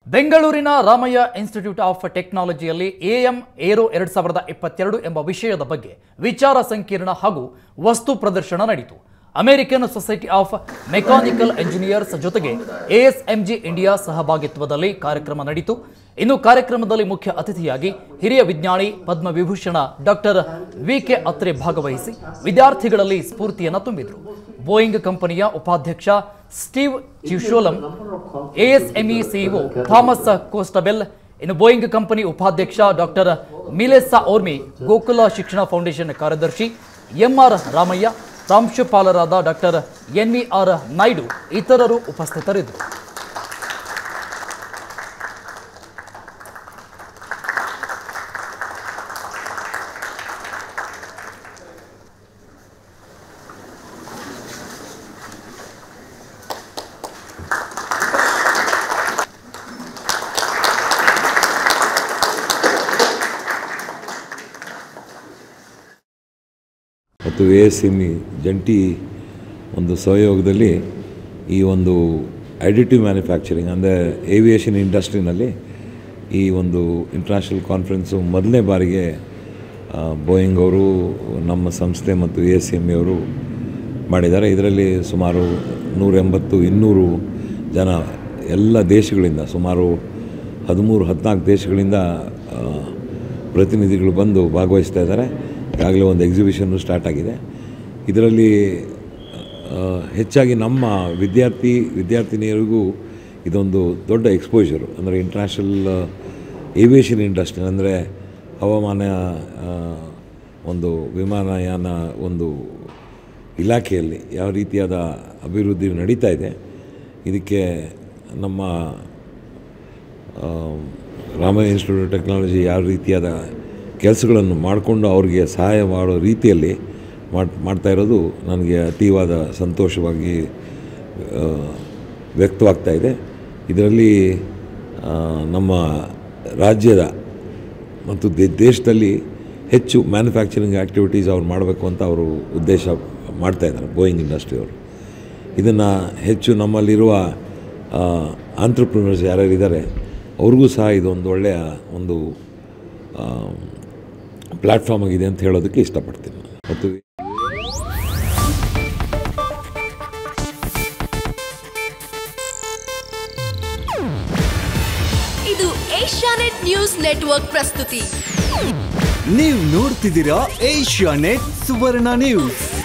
ಬೆಂಗಳೂರಿನ Ramaiah institute of ಟೆಕ್ನಾಲಜಿಯಲ್ಲಿ Aero-2022 ಎಂಬ ವಿಷಯದ ಬಗ್ಗೆ ವಿಚಾರ ಸಂಕಿರಣ ಹಾಗೂ ವಸ್ತು ಪ್ರದರ್ಶನ ನಡೆಯಿತು. American Society of Mechanical Engineers ಜೊತೆಗೆ ASMG ಇಂಡಿಯಾ ಸಹಭಾಗಿತ್ವದಲ್ಲಿ ಕಾರ್ಯಕ್ರಮ ನಡೆಯಿತು. ಇನ್ನು ಕಾರ್ಯಕ್ರಮದಲ್ಲಿ ಮುಖ್ಯ ಅತಿಥಿಯಾಗಿ ಹಿರಿಯ ವಿಜ್ಞಾನಿ ಪದ್ಮವಿಭೂಷಣ ಡಾಕ್ಟರ್ VK ಅತ್ರೆ ಭಾಗವಹಿಸಿ ವಿದ್ಯಾರ್ಥಿಗಳಲ್ಲಿ ಸ್ಫೂರ್ತಿಯನ್ನು ತುಂಬಿದರು. ಬೋಯಿಂಗ್ ಕಂಪನಿಯ ಉಪಾಧ್ಯಕ್ಷ Steve Chisholm, ASME CEO Thomas Costabel, ಇನ್ನು ಬೋಯಿಂಗ್ ಕಂಪನಿ ಉಪಾಧ್ಯಕ್ಷ doctor Melissa Orme, Gokula Shikshana foundation ಕಾರ್ಯದರ್ಶಿ MR ರಾಮಯ್ಯ, ಪ್ರಾಂಶುಪಾಲರಾದ ಡಾಕ್ಟರ್ NVR ನಾಯ್ಡು ಇತರರು ಉಪಸ್ಥಿತರಿದ್ದರು. ಮತ್ತು ASME ಜಂಟಿ ಒಂದು ಸಹಯೋಗದಲ್ಲಿ ಈ ಒಂದು ಅಡಿಟಿವ್ ಮ್ಯಾನುಫ್ಯಾಕ್ಚರಿಂಗ್ ಅಂದರೆ ಏವಿಯೇಷನ್ ಇಂಡಸ್ಟ್ರಿನಲ್ಲಿ ಈ ಒಂದು ಇಂಟರ್ನ್ಯಾಷನಲ್ ಕಾನ್ಫರೆನ್ಸು ಮೊದಲನೇ ಬಾರಿಗೆ ಬೋಯಿಂಗ್ ಅವರು ನಮ್ಮ ಸಂಸ್ಥೆ ಮತ್ತು ASME ಅವರು ಮಾಡಿದ್ದಾರೆ. ಇದರಲ್ಲಿ ಸುಮಾರು 180-200 ಜನ ಎಲ್ಲ ದೇಶಗಳಿಂದ, ಸುಮಾರು 13-14 ದೇಶಗಳಿಂದ ಪ್ರತಿನಿಧಿಗಳು ಬಂದು ಭಾಗವಹಿಸ್ತಾ ಇದ್ದಾರೆ. ಈಗಾಗಲೇ ಒಂದು ಎಕ್ಸಿಬಿಷನ್ನು ಸ್ಟಾರ್ಟ್ ಆಗಿದೆ. ಇದರಲ್ಲಿ ಹೆಚ್ಚಾಗಿ ನಮ್ಮ ವಿದ್ಯಾರ್ಥಿನಿಯರಿಗೂ ಇದೊಂದು ದೊಡ್ಡ ಎಕ್ಸ್ಪೋಜರು. ಅಂದರೆ ಇಂಟರ್ನ್ಯಾಷನಲ್ ಏವಿಯೇಷನ್ ಇಂಡಸ್ಟ್ರಿ ಅಂದರೆ ಹವಾಮಾನ ಒಂದು ವಿಮಾನಯಾನ ಒಂದು ಇಲಾಖೆಯಲ್ಲಿ ಯಾವ ರೀತಿಯಾದ ಅಭಿವೃದ್ಧಿ ನಡೀತಾ ಇದೆ, ಇದಕ್ಕೆ ನಮ್ಮ ರಾಮಯ್ಯ ಇನ್ಸ್ಟಿಟ್ಯೂಟ್ ಆಫ್ ಟೆಕ್ನಾಲಜಿ ಯಾವ ರೀತಿಯಾದ ಕೆಲಸಗಳನ್ನು ಮಾಡಿಕೊಂಡು ಅವ್ರಿಗೆ ಸಹಾಯ ಮಾಡೋ ರೀತಿಯಲ್ಲಿ ಮಾಡ್ತಾ ಇರೋದು ನನಗೆ ಅತೀವಾದ ಸಂತೋಷವಾಗಿ ವ್ಯಕ್ತವಾಗ್ತಾ ಇದೆ. ಇದರಲ್ಲಿ ನಮ್ಮ ರಾಜ್ಯದ ಮತ್ತು ದೇಶದಲ್ಲಿ ಹೆಚ್ಚು ಮ್ಯಾನುಫ್ಯಾಕ್ಚರಿಂಗ್ ಆ್ಯಕ್ಟಿವಿಟೀಸ್ ಅವ್ರು ಮಾಡಬೇಕು ಅಂತ ಅವರು ಉದ್ದೇಶ ಮಾಡ್ತಾಯಿದ್ದಾರೆ ಬೋಯಿಂಗ್ ಇಂಡಸ್ಟ್ರಿಯವರು. ಇದನ್ನು ಹೆಚ್ಚು ನಮ್ಮಲ್ಲಿರುವ ಆಂಟ್ರಪ್ರಿನರ್ಸ್ ಯಾರ್ಯಾರಿದ್ದಾರೆ ಅವ್ರಿಗೂ ಸಹ ಇದೊಂದು ಒಳ್ಳೆಯ ಒಂದು ಪ್ಲ್ಯಾಟ್ಫಾರ್ಮ್ ಆಗಿದೆ ಅಂತ ಹೇಳೋದಕ್ಕೆ ಇಷ್ಟಪಡ್ತೀನಿ. ಮತ್ತು ಇದು ಏಷ್ಯಾನೆಟ್ ನ್ಯೂಸ್ ನೆಟ್ವರ್ಕ್ ಪ್ರಸ್ತುತಿ. ನೀವು ನೋಡ್ತಿದ್ದೀರಾ ಏಷ್ಯಾನೆಟ್ ಸುವರ್ಣ ನ್ಯೂಸ್.